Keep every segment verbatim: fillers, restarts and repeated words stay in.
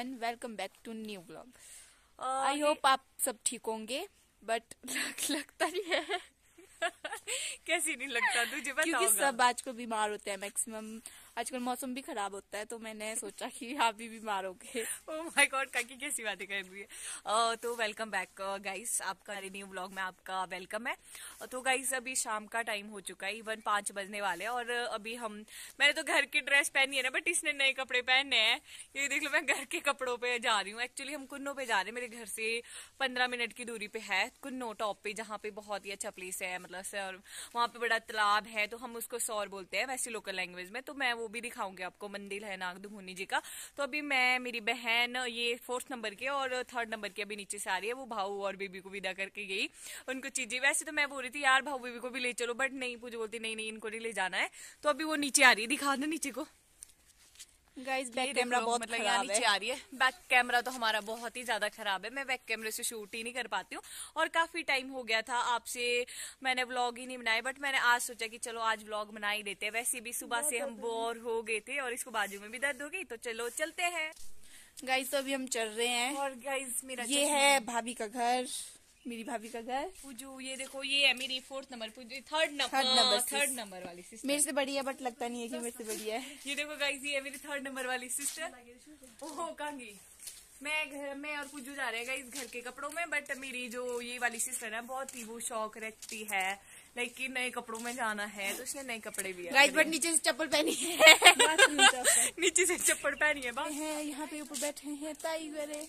Everyone, welcome back to new vlog. I hope आप सब ठीक होंगे, बट लग, लगता नहीं है। कैसी नहीं लगता तुझे पता क्योंकि होगा। सब आजकल बीमार होते हैं मैक्सिमम। आजकल मौसम भी खराब होता है, तो मैंने सोचा कि आप भी बीमार हो गए। ओह माय गॉड, काकी कैसी बातें कर रही है। uh, तो वेलकम बैक गाइस, आपका न्यू व्लॉग में आपका वेलकम है। uh, तो गाइस अभी शाम का टाइम हो चुका है, इवन पांच बजने वाले हैं और अभी हम मैंने तो घर की ड्रेस पहनी है ना, बट इसने नए कपड़े पहने हैं। ये देख लो, मैं घर के कपड़ों पे जा रही हूँ। एक्चुअली हम कुन्नो पे जा रहे हैं, मेरे घर से पंद्रह मिनट की दूरी पे है कुन्नो टॉप पे, जहाँ पे बहुत ही अच्छा प्लेस है, मतलब से, और वहाँ पे बड़ा तालाब है, तो हम उसको सौर बोलते हैं वैसे लोकल लैंग्वेज में। तो मैं वो भी दिखाऊंगी आपको, मंदिर है नागदुमुनि जी का। तो अभी मैं, मेरी बहन, ये फोर्थ नंबर की और थर्ड नंबर की अभी नीचे से आ रही है। वो भाऊ और बेबी को विदा करके गई उनको चीजें। वैसे तो मैं बोल रही थी यार भाऊ बेबी को भी ले चलो, बट नहीं, पूजा बोलती नहीं नहीं इनको नहीं ले जाना है। तो अभी वो नीचे आ रही है, दिखा दो नीचे को। गाइस बैक कैमरा बहुत मतलब खराब यहाँ है। नीचे आ रही है। बैक कैमरा तो हमारा बहुत ही ज्यादा खराब है, मैं बैक कैमरे से शूट ही नहीं कर पाती हूँ। और काफी टाइम हो गया था आपसे मैंने व्लॉग ही नहीं बनाया, बट मैंने आज सोचा कि चलो आज व्लॉग बना ही देते हैं। वैसे भी सुबह से हम बोर हो गए थे और इसको बाजू में भी दर्द हो गई, तो चलो चलते हैं। गाइस तो अभी हम चल रहे हैं और गाइस मेरा ये है भाभी का घर, मेरी भाभी का घर। पूजू ये देखो, ये है मेरी fourth number, Puju third number third number third number वाली सिस्टर। मेरे से बड़ी है, बट लगता नहीं है कि मेरे से बड़ी है। ये देखो गाइस, ये है मेरी थर्ड नंबर वाली सिस्टर। ओहो कांगी, मैं घर में और पूजू जा रहे हैं गाइस घर के कपड़ों में। बट मेरी जो ये वाली सिस्टर है, बहुत ही वो शौक रखती है लाइक कि नए कपड़ों में जाना है, तो उसने नए कपड़े भी गाइस बट नीचे से चप्पल पहनी है। नीचे से चप्पल पहनी है बस। हैं यहाँ पे ऊपर बैठे हैं ताई वरे।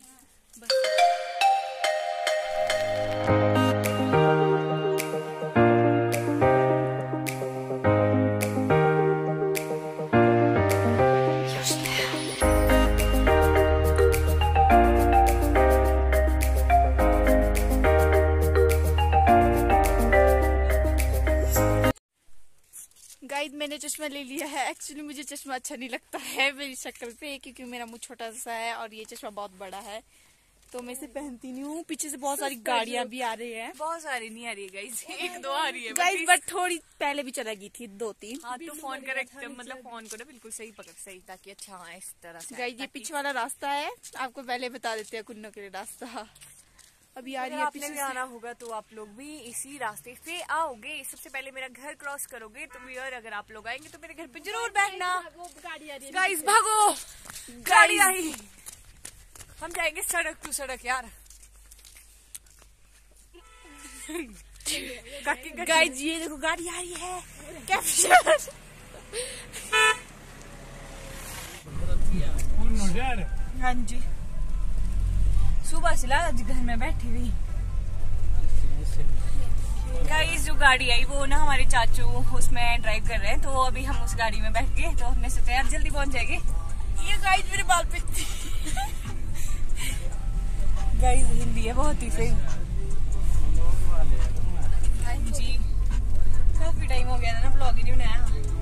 गाइस मैंने चश्मा ले लिया है। एक्चुअली मुझे चश्मा अच्छा नहीं लगता है मेरी शक्ल पे, क्योंकि मेरा मुंह छोटा सा है और ये चश्मा बहुत बड़ा है, तो मैं इसे पहनती नहीं हूँ। पीछे से बहुत सारी गाड़ियां भी आ रही हैं। बहुत सारी नहीं आ रही है गाइस, एक दो आ रही है गाइस, बट थोड़ी पहले भी चला गई थी, दो तीन। हाँ तो फोन करेक्ट, मतलब फोन को ना बिल्कुल सही पकड़, सही, ताकि अच्छा हाँ इस तरह से। गाइस ये पीछे वाला रास्ता है, आपको पहले बता देते हैं कुन्नो के लिए रास्ता। अभी आ रही है आपने भी आना होगा तो आप लोग भी इसी रास्ते से आओगे। सबसे पहले मेरा घर क्रॉस करोगे तो यार, अगर आप लोग आएंगे तो मेरे घर पे जरूर बैठना। गाइस भागो, गाड़ी आई, हम जाएंगे सड़क टू सड़क यार। गाइस ये देखो गाड़ी आ रही है, कैप्चर। हाँ जी, सुबह से आज घर में बैठी हुई। गाइस जो गाड़ी आई वो ना हमारे चाचू उसमें ड्राइव कर रहे हैं, तो अभी हम उस गाड़ी में बैठ गए, तो हमने सोचा यार जल्दी पहुंच जाएंगे। ये गाइस मेरे बाल पे गाइस हिंदी है बहुत ही सही। हाँ जी, काफी टाइम हो गया था ना ब्लॉग ही नहीं बनाया।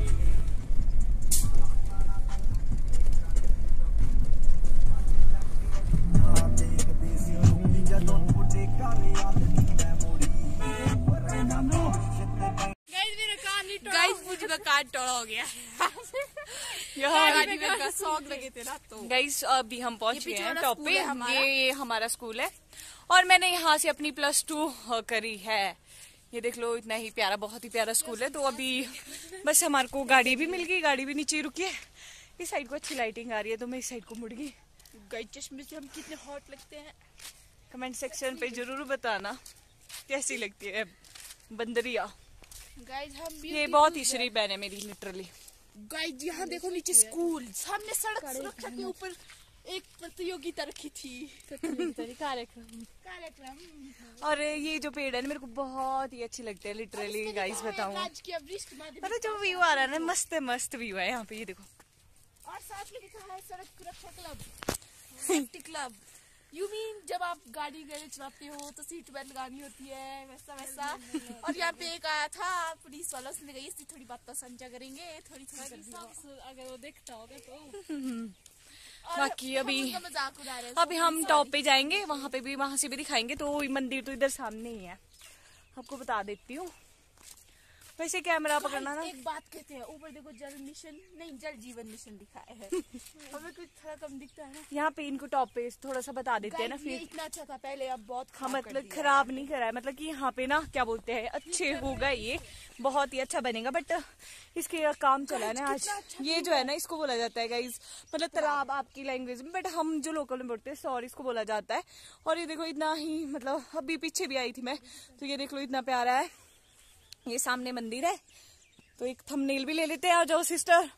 गाइस मुझे का कार्ड टोड़ा हो गया। गाड़ी में शौक लगे थे ना, तो गाइस अभी हम पहुंच गए हैं टॉप पे। हमारा। ये हमारा स्कूल है और मैंने यहाँ से अपनी प्लस टू करी है। ये देख लो, इतना ही प्यारा, बहुत ही प्यारा स्कूल है। तो अभी बस हमारे को गाड़ी भी मिल गई, गाड़ी भी नीचे रुकी है। इस साइड को अच्छी लाइटिंग आ रही है, तो मैं इस साइड को मुड़ गई। गाइस चश्मे से हम कितने हॉट लगते हैं, कमेंट सेक्शन पे जरूर बताना कैसी लगती है बंदरिया। गाइस हम भी ये बहुत ही शरीफ बहन है मेरी, लिटरली। गाइस यहाँ देखो नीचे स्कूल, सामने सड़क सुरक्षा के ऊपर एक प्रतियोगिता रखी थी, कार्यक्रम कार्यक्रम और ये जो पेड़ है ना, मेरे को बहुत ही अच्छे लगते हैं लिटरली गाइस, बताऊं। मतलब जो व्यू आ रहा है ना, मस्त मस्त व्यू है यहाँ पे, ये देखो। और साथ में लिखा है सड़क सुरक्षा club, safety club. You mean जब आप गाड़ी गाड़ी चलाते हो तो सीट बेल्ट लगानी होती है, वैसा वैसा। और यहाँ पे एक आया था पुलिस वाला, उसने कही इसकी थोड़ी बात तो समझा करेंगे, थोड़ी थोड़ी अगर वो देखता होगा तो। बाकी अभी अभी हम टॉप पे जाएंगे, वहाँ पे भी, वहाँ से भी दिखाएंगे। तो मंदिर तो इधर सामने ही है, आपको बता देती हूँ। वैसे कैमरा पकड़ना ना। एक बात कहते हैं, ऊपर देखो जल मिशन नहीं जल जीवन मिशन दिखाया है। हमें कुछ थोड़ा कम दिखता है ना। यहाँ पे इनको टॉप पे थोड़ा सा बता देते हैं ना, ये फिर इतना अच्छा था पहले, अब बहुत हाँ खराब कर मतलब दिया खराब नहीं करा है, मतलब कि यहाँ पे ना क्या बोलते हैं अच्छे होगा, ये बहुत ही अच्छा बनेगा। बट इसके काम चला है ना आज। ये जो है ना इसको बोला जाता है गाइस, मतलब तालाब आपकी लैंग्वेज में, बट हम जो लोकल में बोलते हैं सॉर इसको बोला जाता है। और ये देखो इतना ही, मतलब अभी पीछे भी आई थी मैं, तो ये देख लो इतना प्यारा है। ये सामने मंदिर है, तो एक थंबनेल भी ले लेते हैं। आ जाओ सिस्टर।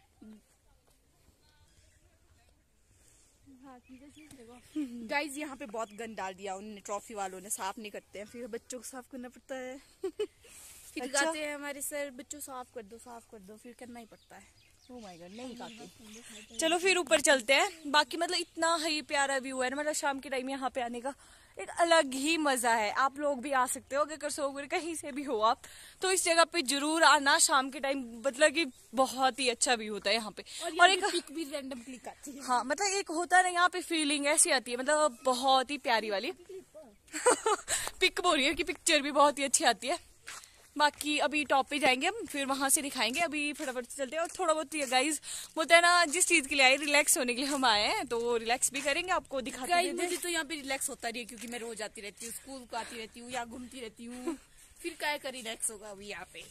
गाइज यहाँ पे बहुत गंद डाल दिया उन्होंने, ट्रॉफी वालों ने, साफ नहीं करते हैं, फिर बच्चों को साफ करना पड़ता है। फिर अच्छा? गाते हैं हमारे सर बच्चों साफ कर दो साफ कर दो, फिर करना ही पड़ता है। ओह माय गॉड, नहीं गाते। चलो फिर ऊपर चलते हैं। बाकी मतलब इतना ही प्यारा व्यू है ना, मतलब शाम के टाइम यहाँ पे आने का एक अलग ही मजा है। आप लोग भी आ सकते हो, अगर कसोलपुर कहीं से भी हो आप, तो इस जगह पे जरूर आना शाम के टाइम, मतलब कि बहुत ही अच्छा व्यू होता है यहाँ पे। और, और एक पिक भी रैंडम क्लिक आती है। हाँ मतलब एक होता है ना यहाँ पे फीलिंग ऐसी आती है, मतलब बहुत ही प्यारी वाली। पिक बोल रही है कि पिक्चर भी बहुत ही अच्छी आती है। बाकी अभी टॉप पे जाएंगे हम, फिर वहां से दिखाएंगे। अभी फटाफट से चलते हैं। और थोड़ा बहुत गाइज बोलते हैं ना, जिस चीज के लिए आए रिलैक्स होने के लिए हम आए हैं, तो रिलैक्स भी करेंगे, आपको दिखाते हैं। मुझे तो यहाँ पे रिलैक्स होता नहीं है, क्योंकि मैं रोज आती रहती हूँ, स्कूल को आती रहती हूँ या घूमती रहती हूँ, फिर क्या का रिलैक्स होगा अभी यहाँ पे।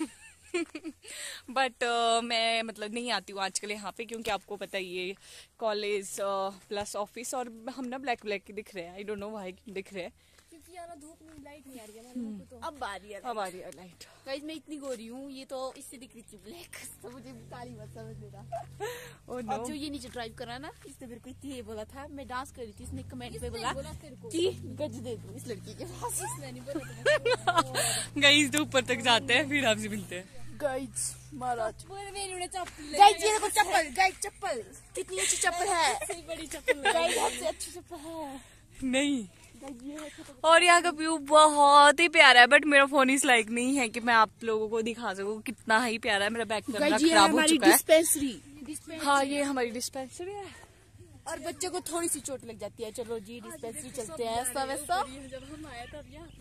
बट uh, मैं मतलब नहीं आती हूँ आजकल यहाँ पे, क्योंकि आपको पता ही है कॉलेज प्लस ऑफिस, और हम ना ब्लैक ब्लैक दिख रहे हैं। आई डोंट नो व्हाई दिख रहे हैं, क्योंकि यार धूप में लाइट नहीं आ रही है ना, तो अब आ रही है। अब आ रही है लाइट। गाइस मैं इतनी गोरी हूँ, ये तो इससे दिख रही थी ब्लैक, तो मुझे काली मत समझ लेना। oh, no. और जो ये नीचे ड्राइव कर रहा है ना, इसने मेरे को इतनी ये बोला था, मैं डांस कर रही थी, इसने कमेंट पे बोला कि गज दे दूं इस लड़की के पास। इसने नहीं बोला। गाइस तो ऊपर तक जाते हैं, फिर आपसे मिलते हैं। गाइस महाराज गाइस ये देखो चप्पल, गाइस चप्पल कितनी अच्छी चप्पल है, बड़ी चप्पल गाइस, सबसे अच्छी चप्पल है। नहीं, और यहाँ का व्यू बहुत ही प्यारा है, बट मेरा फोन इस लाइक नहीं है कि मैं आप लोगों को दिखा सकूं कितना ही प्यारा है। मेरा बैक कैमरा खराब हो चुका है। डिस्पेंसरी, हाँ ये हमारी डिस्पेंसरी है, और बच्चे को थोड़ी सी चोट लग जाती है। चलो जी डिस्पेंसरी चलते हैं, ऐसा वैसा। जब हम आए तब यहाँ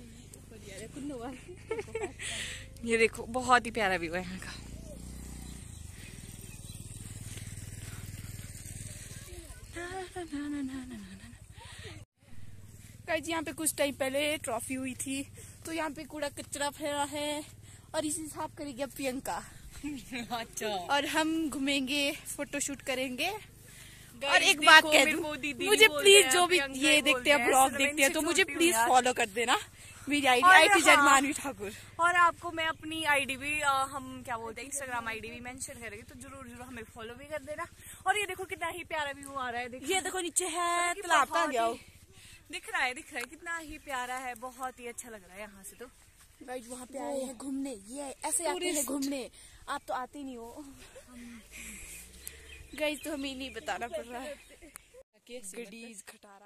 ये देखो बहुत ही प्यारा व्यू है यहाँ का। गाइस यहाँ पे कुछ टाइम पहले ट्रॉफी हुई थी, तो यहाँ पे कूड़ा कचरा फैला है, और इसे साफ करेगी अब प्रियंका। अच्छा। और हम घूमेंगे, फोटोशूट करेंगे। और एक बात कह दूं, मुझे प्लीज जो भी ये देखते हैं ब्लॉग देखते हैं, तो मुझे प्लीज फॉलो कर देना। मेरी आईडी आईटी जरमानवी ठाकुर। और आपको मैं अपनी आईडी भी आ, हम क्या बोलते हैं इंस्टाग्राम आईडी भी मेंशन करेंगे, तो जरूर जरूर हमें फॉलो भी कर देना। और ये देखो कितना ही प्यारा व्यू आ रहा है। देखो ये देखो नीचे है तालाब, का गया दिख रहा है दिख रहा है कितना ही प्यारा है, बहुत ही अच्छा लग रहा है यहाँ से। तो गाइस वहाँ पे आए हैं घूमने, ये ऐसे आते हैं घूमने, आप तो आते नहीं हो। गाइस तो हमें नहीं बताना पड़ रहा है। गडीज खटा